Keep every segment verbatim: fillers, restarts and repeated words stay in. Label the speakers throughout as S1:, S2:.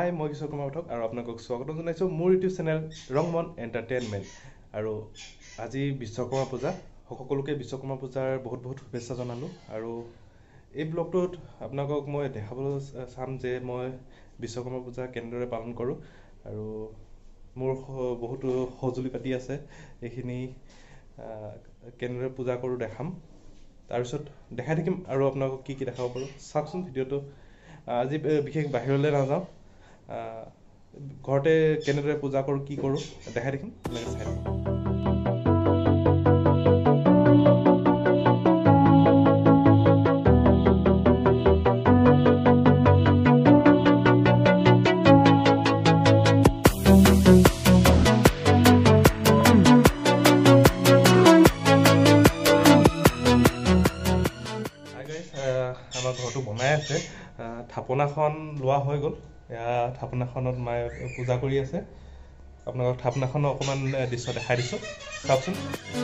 S1: হাই মই কিশোৰ কুমাৰ পাঠক আৰু আপোনালোকক স্বাগতম জনাইছোঁ মোৰ ইউটিউব চেনেল ৰংমন এণ্টাৰটেইনমেণ্ট। আৰু আজি বিশ্বকৰ্মা পূজা, সকলোকে বিশ্বকৰ্মা পূজাৰ বহুত বহুত শুভেচ্ছা জনালোঁ। আৰু এই ব্লগটোত আপোনালোকক মই দেখাবলৈ চাম যে মই বিশ্বকৰ্মা পূজা কেনেদৰে পালন কৰোঁ। আৰু মোৰ বহুতো সঁজুলি পাতি আছে, এইখিনি কেনেদৰে পূজা কৰোঁ দেখাম। তাৰপিছত দেখাই থাকিম আৰু আপোনালোকক কি কি দেখাব পাৰোঁ চাওকচোন ভিডিঅ'টো। আজি বিশেষ বাহিৰলৈ নাযাওঁ, ঘৰতে কেনেদৰে পূজা কৰোঁ কি কৰোঁ দেখাই থাকিম, এনেকৈ চাই থাকিম। আমাৰ ঘৰটো বনাই আছে, থাপনাখন লোৱা হৈ গ'ল। এয়া থাপনাখনত মায়ে পূজা কৰি আছে। আপোনালোকক থাপনাখনৰ অকণমান দৃশ্য দেখাই দিছোঁ চাওকচোন।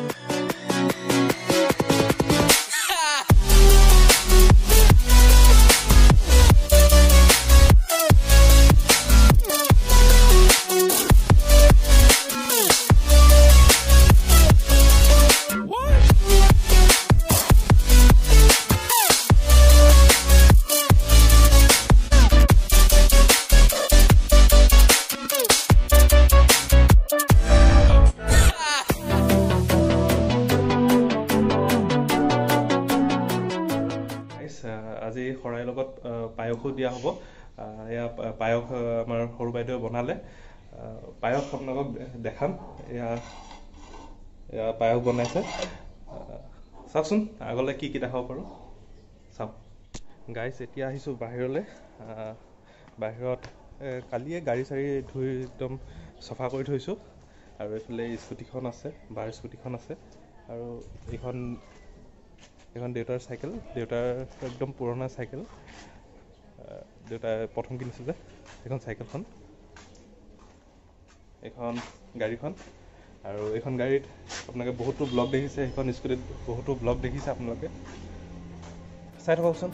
S1: আজি শৰাইৰ লগত পায়সো দিয়া হ'ব। এয়া পায়স আমাৰ সৰু বাইদেৱে বনালে, পায়স আপোনালোকক দেখাম। এয়া এয়া পায়স বনাইছে, চাওকচোন আগলৈ কি কি দেখাব পাৰোঁ চাওক। গাইছ এতিয়া আহিছোঁ বাহিৰলৈ। বাহিৰত কালিয়ে গাড়ী চাড়ী ধুই একদম চফা কৰি থৈছোঁ। আৰু এইফালে স্কুটিখন আছে, বাৰ স্কুটিখন আছে। আৰু এইখন এইখন দেউতাৰ চাইকেল, দেউতাৰ একদম পুৰণা চাইকেল, দেউতাই প্ৰথম কিনিছে যে এইখন চাইকেলখন। এইখন গাড়ীখন, আৰু এইখন গাড়ীত আপোনালোকে বহুতো ব্লগ দেখিছে, সেইখন স্কুটিত বহুতো ব্লগ দেখিছে আপোনালোকে, চাই থাককচোন।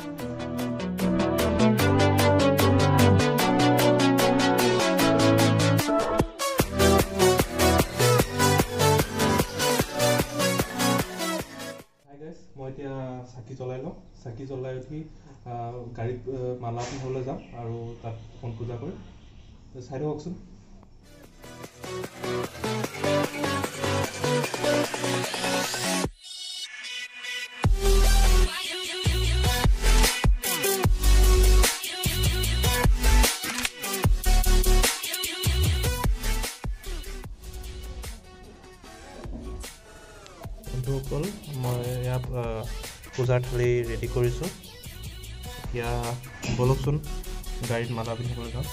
S1: মই এতিয়া চাকি জ্বলাই লওঁ, চাকি জ্বলাই উঠি গাড়ীত মালা পিন্ধাবলৈ যাম আৰু তাত ফোন পূজা কৰি চাই থাককচোন। বন্ধুসকল, মই ইয়াত পূজাৰ থালি ৰেডি কৰিছোঁ। এতিয়া বলকচোন গাড়ীত মালা পিন্ধিবলৈ যাওঁ।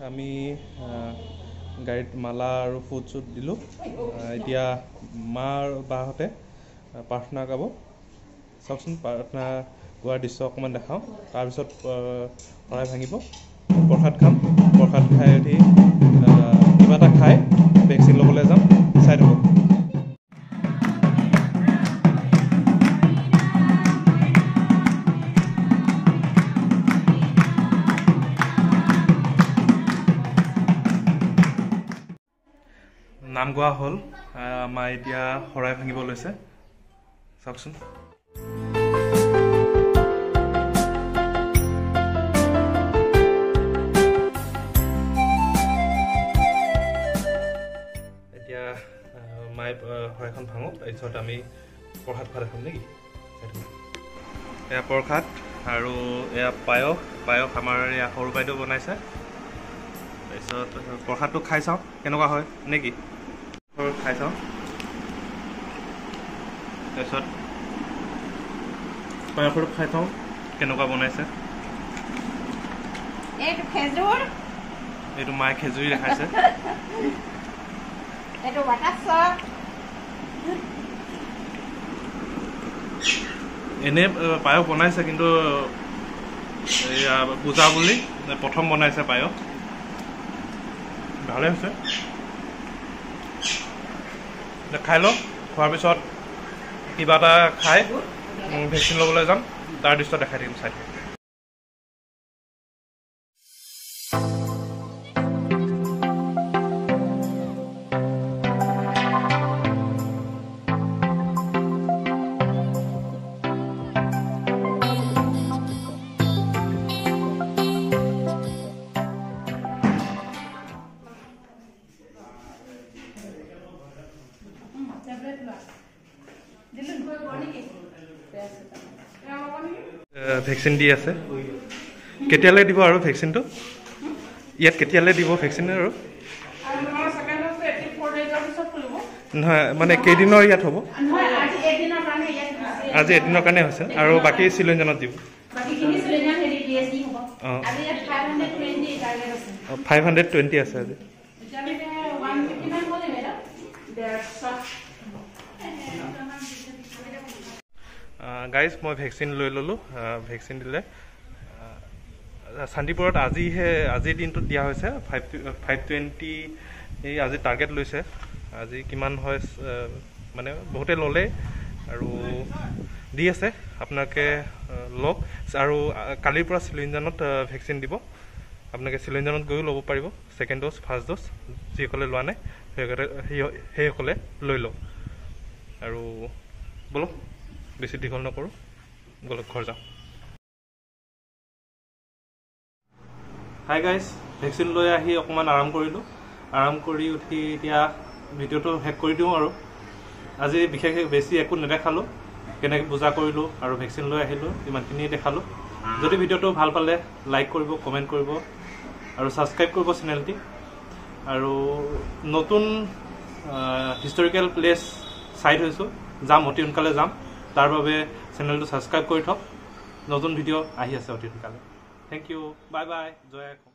S1: আমি গাড়ীত মালা আৰু ফুড চুট দিলোঁ। এতিয়া মা আৰু বাহঁতে প্ৰাৰ্থনা গাব। চাওকচোন প্ৰাৰ্থনা গোৱাৰ দৃশ্য অকণমান দেখাওঁ। তাৰপিছত শৰাই ভাঙিব, প্ৰসাদ খাম। প্ৰসাদ খাই উঠি কিবা এটা খাই ভেকচিন ল'বলৈ যাম। চাই থাকক। নাম গোৱা হ'ল, আমাৰ এতিয়া শৰাই ভাঙিব লৈছে। চাওকচোন। এতিয়া মায়ে শৰাইখন ভাঙক, তাৰপিছত আমি প্ৰসাদ ভাত খাম নেকি? এয়া প্ৰসাদ আৰু এয়া পায়স। পায়স আমাৰ এয়া সৰু বাইদেউ বনাইছে। তাৰপিছত প্ৰসাদটো খাই চাওঁ কেনেকুৱা হয় নেকি? খাই চাওঁ। তাৰপিছত পায়সটো খাই চাওঁ কেনেকুৱা বনাইছে।
S2: এইটো খেজুৰ,
S1: এইটো মায়ে খেজুৰি দেখাইছে।
S2: এইটো বাটাৰ চপ।
S1: এনে পায়স বনাইছে, কিন্তু এয়া পূজা বুলি প্ৰথম বনাইছে পায়স। ভালে হৈছে। খাই লওঁ, খোৱাৰ পিছত কিবা এটা খাই ভেকচিন ল'বলৈ যাম। তাৰ দৃশ্য দেখাই দিম, চাই থাকক। ভেকচিন দি আছে। কেতিয়ালৈ দিব আৰু ভেকচিনটো? ইয়াত কেতিয়ালৈ দিব ভেকচিন? আৰু নহয়, মানে কেইদিনৰ ইয়াত হ'ব? আজি এদিনৰ কাৰণে হৈছে, আৰু বাকী চিলঞ্জনত দিব। অঁ, ফাইভ হাণ্ড্ৰেড টুৱেণ্টি আছে আজি। গাইজ, মই ভেকচিন লৈ ল'লোঁ। ভেকচিন দিলে শান্তিপুৰত আজিহে আজিৰ দিনটোত দিয়া হৈছে। ফাইভ ফাইভ টুৱেণ্টি এই আজি টাৰ্গেট লৈছে। আজি কিমান হয় মানে বহুতে ল'লে আৰু দি আছে। আপোনালোকে লওক। আৰু কালিৰ পৰা চিলিঞ্জনত ভেকচিন দিব। আপোনালোকে চিলিঞ্জনত গৈও ল'ব পাৰিব। ছেকেণ্ড ড'জ, ফাৰ্ষ্ট ড'জ যিসকলে লোৱা নাই সেইসকলে সেইসকলে লৈ লওক। আৰু ব'লক, বেছি দীঘল নকৰোঁ, ব'লক ঘৰ যাওঁ। হাই গাইজ, ভেকচিন লৈ আহি অকণমান আৰাম কৰিলোঁ। আৰাম কৰি উঠি এতিয়া ভিডিঅ'টো শেষ কৰি দিওঁ। আৰু আজি বিশেষ বেছি একো নেদেখালোঁ। কেনেকৈ পূজা কৰিলোঁ আৰু ভেকচিন লৈ আহিলোঁ, ইমানখিনিয়ে দেখালোঁ। যদি ভিডিঅ'টো ভাল পালে লাইক কৰিব, কমেণ্ট কৰিব আৰু ছাবস্ক্ৰাইব কৰিব চেনেলটি। আৰু নতুন হিষ্টৰিকেল প্লেচ চাই থৈছোঁ, যাম অতি সোনকালে যাম। তাৰ বাবে চেনেলটো ছাবস্ক্ৰাইব কৰি থওক। নতুন ভিডিঅ' আহি আছে অতি সোনকালে। Thank you, bye bye, Jay.